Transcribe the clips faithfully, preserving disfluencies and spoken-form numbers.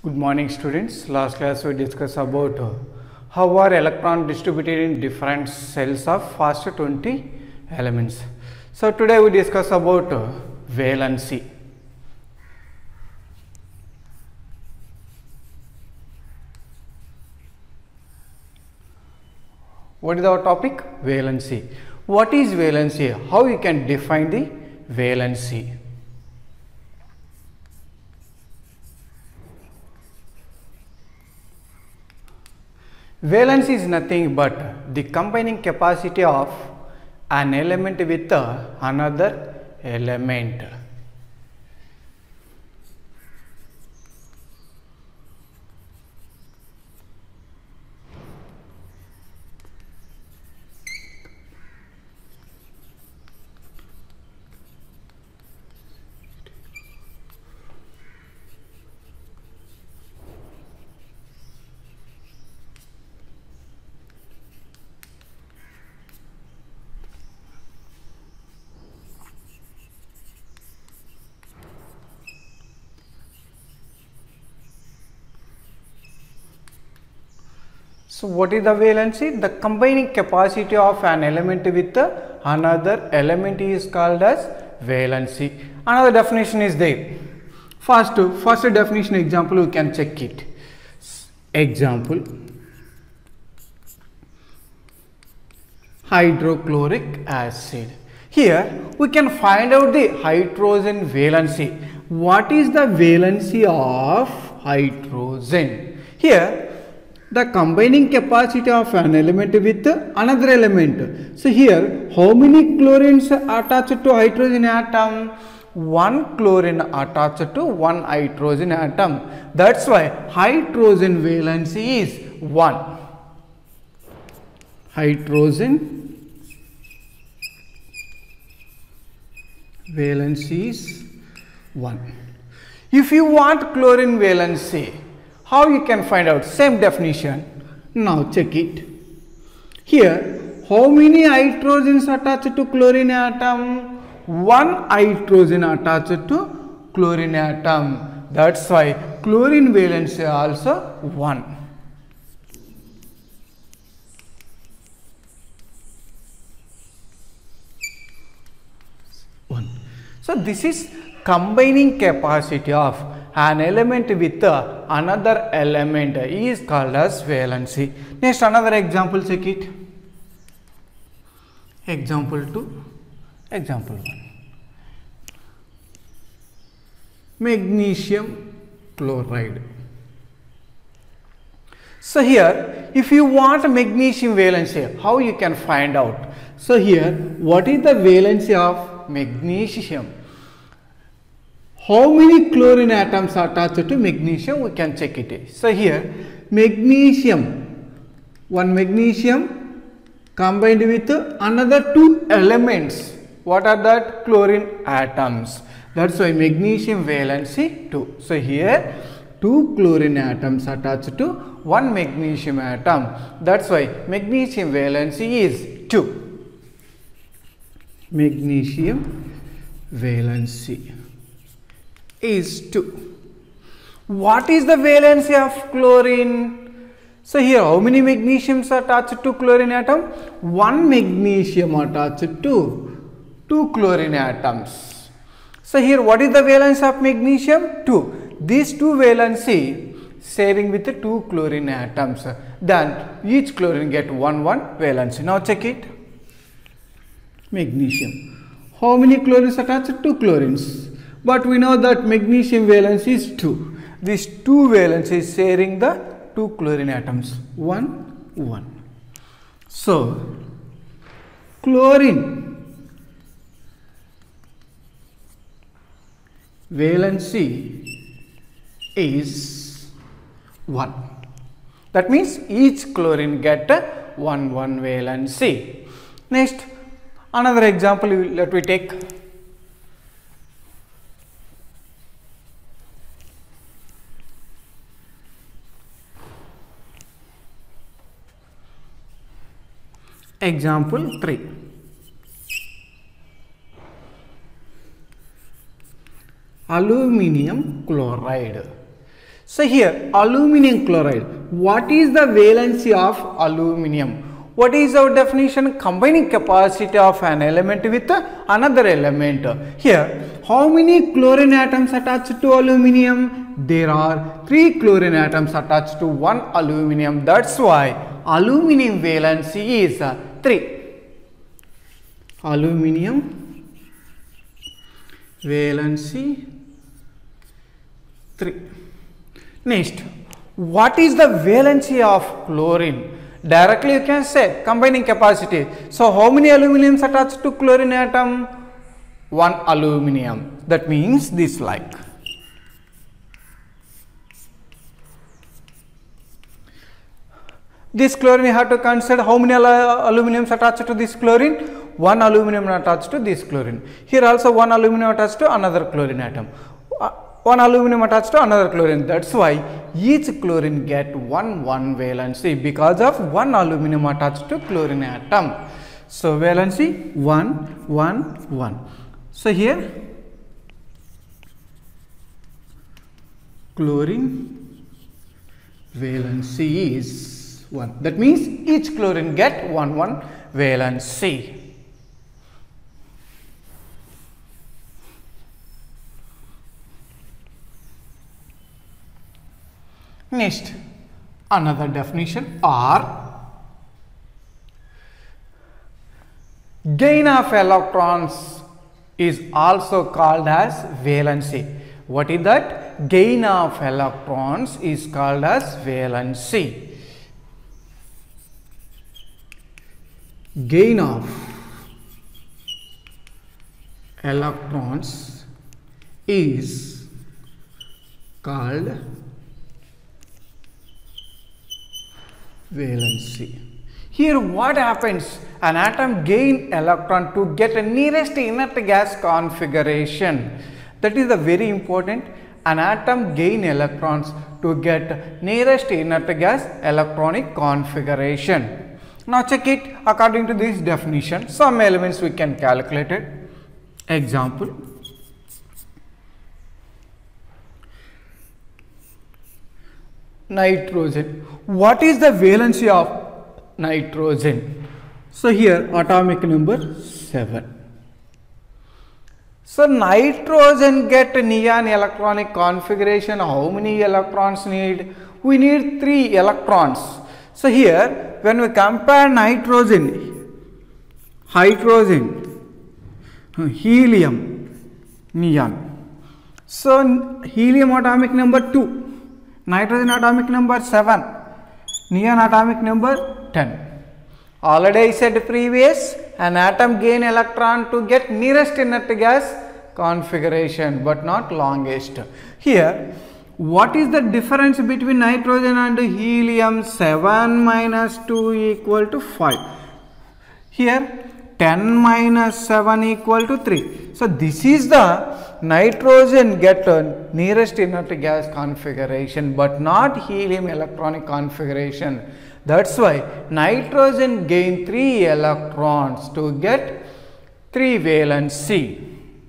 Good morning students. Last class we discussed about uh, how are electrons distributed in different cells of first twenty elements. So today we discuss about uh, valency. What is our topic? Valency. What is valency? How you can define the valency? Valence is nothing but the combining capacity of an element with another element. So what is the valency? The combining capacity of an element with another element is called as valency. Another definition is there. First, first definition example you can check it. Example, hydrochloric acid. Here we can find out the hydrogen valency. What is the valency of hydrogen? Here the combining capacity of an element with another element. So here how many chlorines attached to hydrogen atom? One chlorine attached to one hydrogen atom. That's why hydrogen valency is one. Hydrogen valency is one. If you want chlorine valency, how you can find out? Same definition. Now check it. Here, how many hydrogens attached to chlorine atom? One hydrogen attached to chlorine atom. That's why chlorine valency also one. One. So this is combining capacity of an element with uh, another element is called as valency. Next, another example, check it. Example two, example one. Magnesium chloride. So here, if you want magnesium valency, how you can find out? So here, what is the valency of magnesium? How many chlorine atoms are attached to magnesium? We can check it. So here magnesium, one magnesium combined with another two elements. What are that? Chlorine atoms. That's why magnesium valency two. So here two chlorine atoms attached to one magnesium atom. That's why magnesium valency is two. Magnesium valency is two. What is the valency of chlorine? So here how many magnesiums are attached to chlorine atom? One magnesium attached to two chlorine atoms. So here what is the valence of magnesium? two. These two valency sharing with the two chlorine atoms. Then each chlorine get one one valency. Now check it. Magnesium. How many chlorines attached? Two chlorines. But we know that magnesium valence is two. These two valencies sharing the two chlorine atoms. one, one. So, chlorine valency is one. That means each chlorine get one, one valency. Next, another example let we take. Example three. Aluminium chloride. So here aluminum chloride. What is the valency of aluminum? What is our definition? Combining capacity of an element with another element. Here, how many chlorine atoms attached to aluminum? There are three chlorine atoms attached to one aluminum. That's why aluminum valency is uh, three. Aluminum valency three. Next, what is the valency of chlorine? Directly you can say combining capacity. So how many aluminums attached to chlorine atom? One aluminum. That means this like. This chlorine you have to consider how many aluminums attached to this chlorine? One aluminum attached to this chlorine. Here also one aluminum attached to another chlorine atom. Uh, one aluminum attached to another chlorine. That's why each chlorine get one one valency because of one aluminum attached to chlorine atom. So valency one one one. So here chlorine valency is one. That means each chlorine get one one valency. Next, another definition or gain of electrons is also called as valency. What is that? Gain of electrons is called as valency. Gain of electrons is called valency. Here what happens? An atom gain electron to get a nearest inert gas configuration. That is the very important. An atom gain electrons to get nearest inert gas electronic configuration. Now check it according to this definition. Some elements we can calculate it. Example. Nitrogen. What is the valency of nitrogen? So here atomic number seven. So nitrogen get neon electronic configuration. How many electrons need? We need three electrons. So here when we compare nitrogen, hydrogen, helium, neon. So helium atomic number two. Nitrogen atomic number seven, neon atomic number ten. Already I said previous, an atom gain electron to get nearest inert gas configuration but not longest. Here, what is the difference between nitrogen and helium? seven minus two equal to five. Here, ten minus seven equal to three. So this is the nitrogen get nearest inert gas configuration but not helium electronic configuration. That's why nitrogen gain three electrons to get three valency.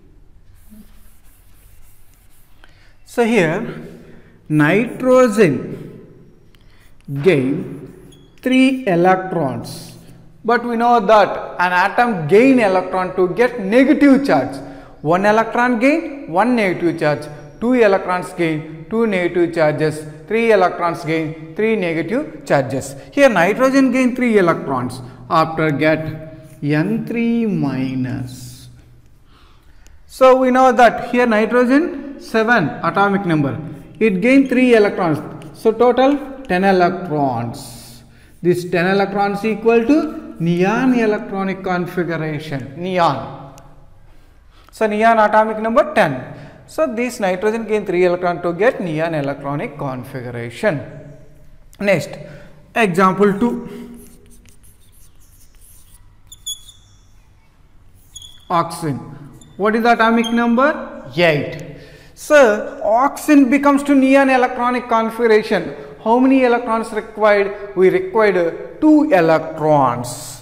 So here nitrogen gain three electrons, but we know that an atom gain electron to get negative charge. One electron gain, one negative charge. Two electrons gain, two negative charges. Three electrons gain, three negative charges. Here nitrogen gain three electrons. After get N three minus. So we know that here nitrogen seven atomic number. It gain three electrons. So total ten electrons. This ten electrons equal to neon electronic configuration. Neon. So neon atomic number ten. So this nitrogen gain three electron to get neon electronic configuration. Next, example two. Oxygen. What is the atomic number? eight. So oxygen becomes to neon electronic configuration. How many electrons required? We required two electrons.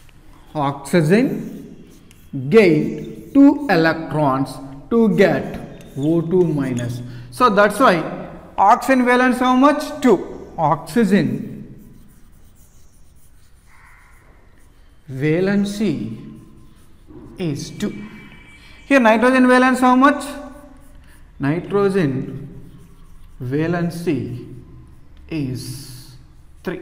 Oxygen gain two electrons to get O two minus. So that's why Oxygen valence how much? two. Oxygen valency is two. Here nitrogen valence how much? Nitrogen valency is three.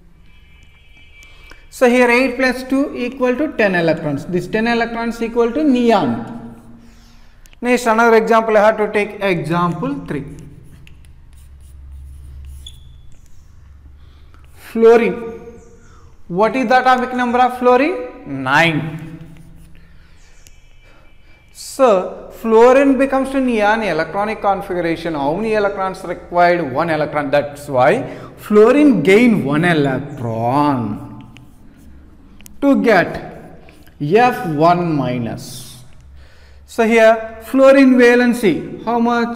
So here eight plus two equal to ten electrons. This ten electrons equal to neon. Next another example, I have to take example three. Fluorine. What is the atomic number of fluorine? nine. So fluorine becomes to neon electronic configuration. How many electrons required? One electron. That's why fluorine gain one electron to get F one minus. So here fluorine valency how much?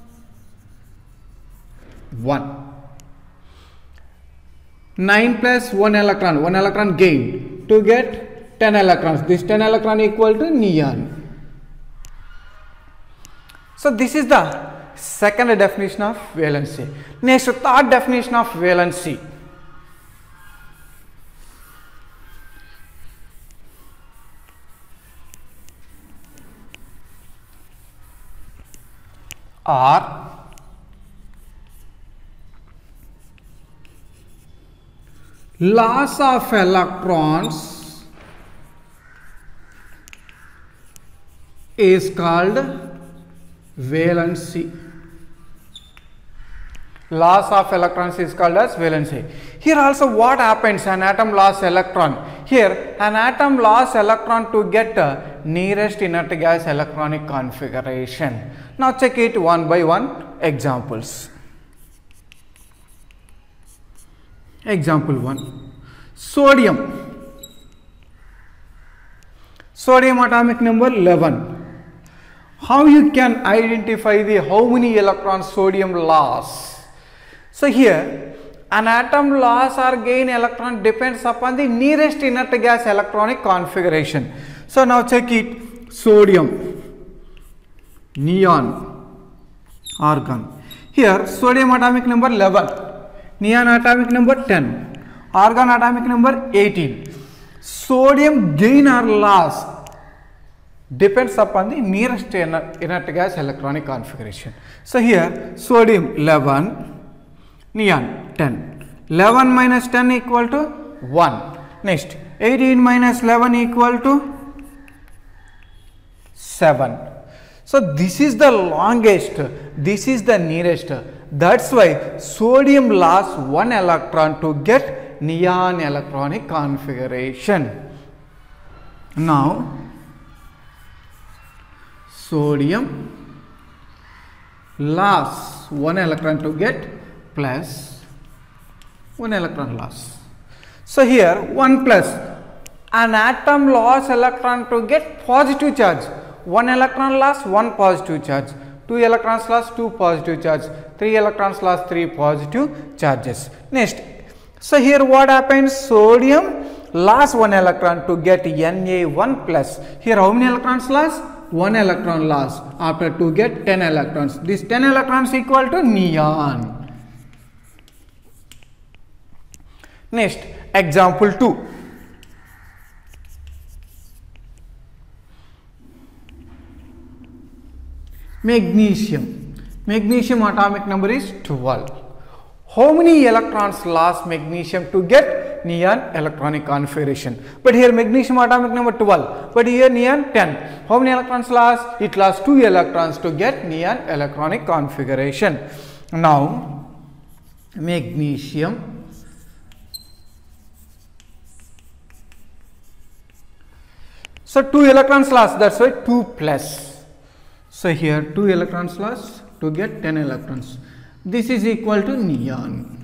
one. nine plus one electron, one electron gain to get ten electrons. This ten electron equal to neon. So this is the second definition of valency. Next, third definition of valency. Or loss of electrons is called valency. Loss of electrons is called as valency. Here also what happens? An atom lost electron. Here an atom lost electron to get a nearest inert gas electronic configuration. Now check it one by one examples. Example one. Sodium. Sodium atomic number eleven. How you can identify the how many electrons sodium loss? So here an atom loss or gain electron depends upon the nearest inert gas electronic configuration. So now check it. Sodium, neon, argon. Here sodium atomic number eleven, neon atomic number ten, argon atomic number eighteen. Sodium gain or loss depends upon the nearest inert, inert gas electronic configuration. So here sodium eleven, neon ten. eleven minus ten equal to one. Next eighteen minus eleven equal to seven. So this is the longest, this is the nearest. That's why sodium lost one electron to get neon electronic configuration. Now sodium loss one electron to get plus one electron loss. So here one plus an atom loss electron to get positive charge. One electron loss, one positive charge. Two electrons loss, two positive charge. Three electrons loss, three positive charges. Next, so here what happens? Sodium lost one electron to get N A one plus. Here how many electrons loss? One electron loss. After to get ten electrons. This ten electrons equal to neon. Next, example two. Magnesium. Magnesium atomic number is twelve. How many electrons lost magnesium to get neon electronic configuration? But here magnesium atomic number twelve, but here neon ten. How many electrons lost? It lost two electrons to get neon electronic configuration. Now magnesium so two electrons lost, that's why two plus. So here two electrons lost to get ten electrons. This is equal to neon.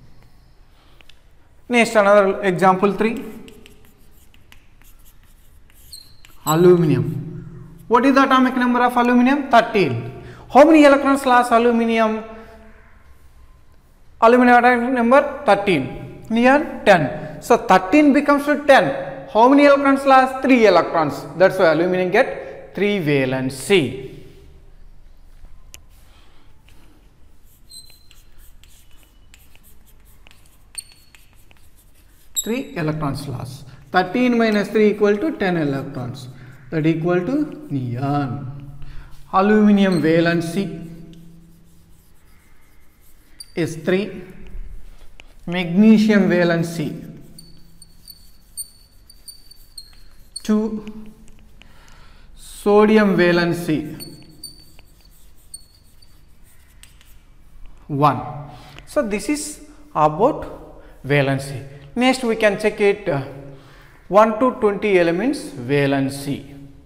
Next another example three. Aluminium. What is the atomic number of aluminium? thirteen. How many electrons lost aluminium? Aluminium atomic number thirteen. Neon ten. So thirteen becomes to ten. How many electrons lost? three electrons. That's why aluminium get three valency. three electrons loss. thirteen minus three equal to ten electrons. That equal to neon. Aluminium valency is three. Magnesium valency two. Sodium valency one. So this is about valency. Next we can check it uh, one to twenty elements valency.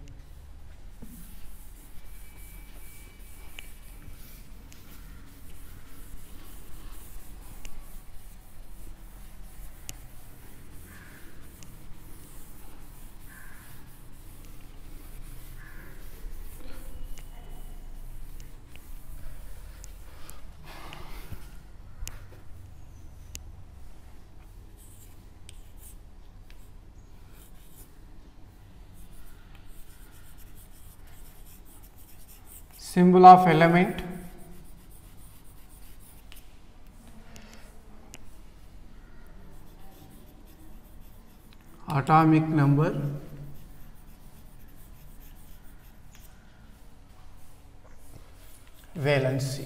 Symbol of element, atomic number, valency.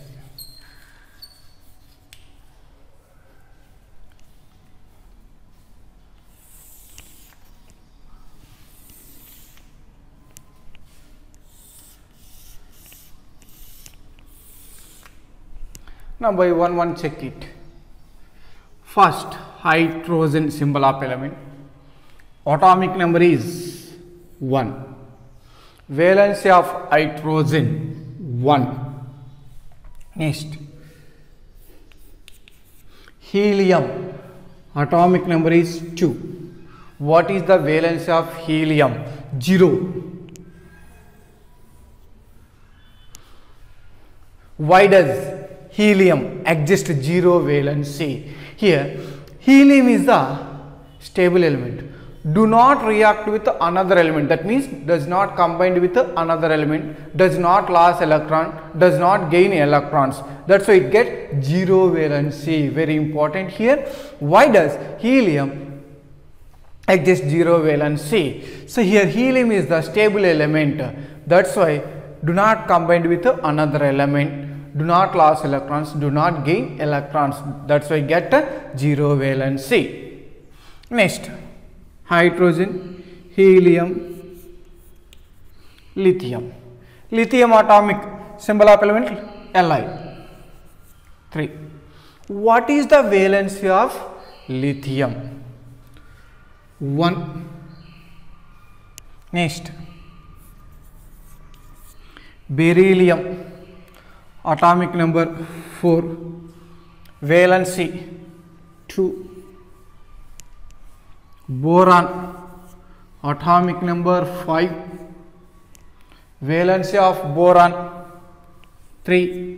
Now by one one check it. First, hydrogen symbol of element. Atomic number is one. Valency of hydrogen one. Next, helium. Atomic number is two. What is the valency of helium? zero. Why does helium exist zero valency? Here, helium is the stable element. Do not react with another element. That means does not combine with another element, does not lose electron, does not gain electrons. That's why it gets zero valency. Very important here. Why does helium exist zero valency? So here helium is the stable element. That's why do not combine with another element, do not lose electrons, do not gain electrons. That's why get a zero valency. Next, hydrogen, helium, lithium. Lithium atomic symbol of element Li three. What is the valency of lithium? one. Next, beryllium atomic number four, valency two. Boron atomic number five, valency of boron three.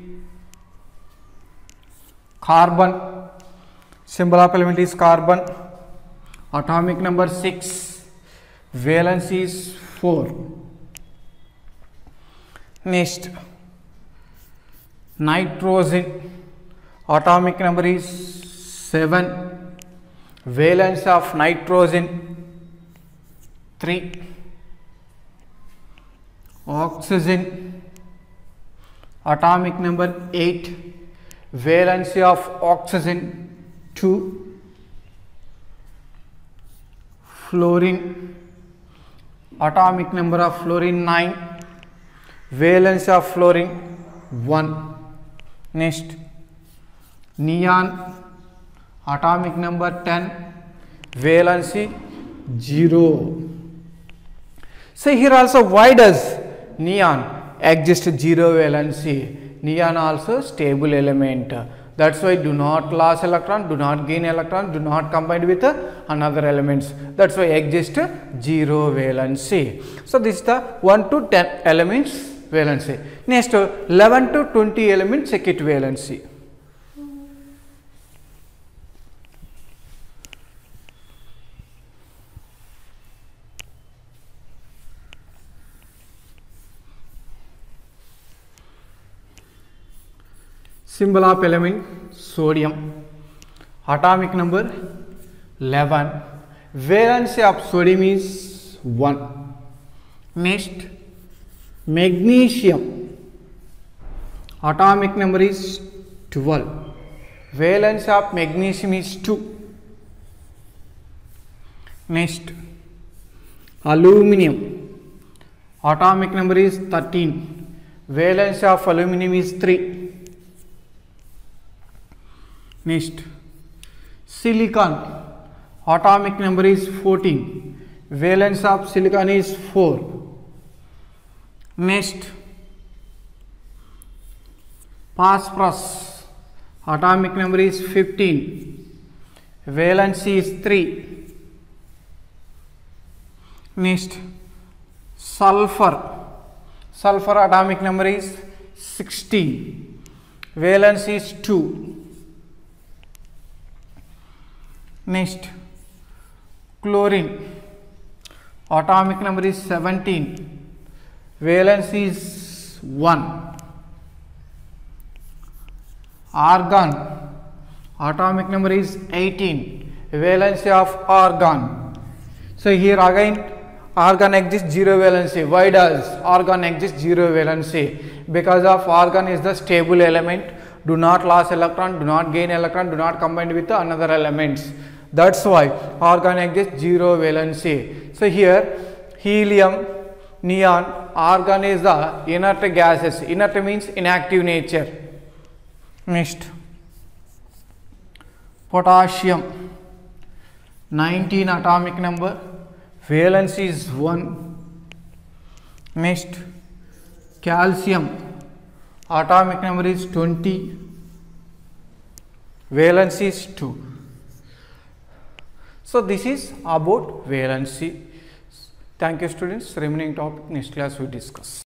Carbon symbol of element is carbon, atomic number six, valency is four. Next, nitrogen atomic number is seven, valence of nitrogen three. Oxygen atomic number eight, valency of oxygen two. Fluorine atomic number of fluorine nine, valence of fluorine one. Next, neon atomic number ten, valency zero. So here also, why does neon exist zero valency? Neon also stable element. That's why do not lose electron, do not gain electron, do not combine with another elements. That's why exist zero valency. So this is the one to ten elements valency. Next, eleven to twenty elements check it valency. Symbol of element sodium, atomic number eleven. Valency of sodium is one. Next, magnesium. Atomic number is twelve. Valence of magnesium is two. Next, aluminum. Atomic number is thirteen. Valence of aluminum is three. Next, silicon. Atomic number is fourteen. Valence of silicon is four. Next, phosphorus. Atomic number is fifteen. Valence is three. Next, sulfur. Sulfur atomic number is sixteen. Valence is two. Next, chlorine. Atomic number is seventeen. Valence is one. Argon. Atomic number is eighteen. Valency of argon. So here again argon exists zero valency. Why does argon exist zero valency? Because of argon is the stable element. Do not lose electron, do not gain electron, do not combine with the another elements. That's why argon exists zero valency. So here helium, neon, argon is the inert gases. Inert means inactive nature. Next, potassium. nineteen atomic number. Valence is one. Next, calcium. Atomic number is twenty. Valence is two. So this is about valency. Thank you students. Remaining topic next class we discuss.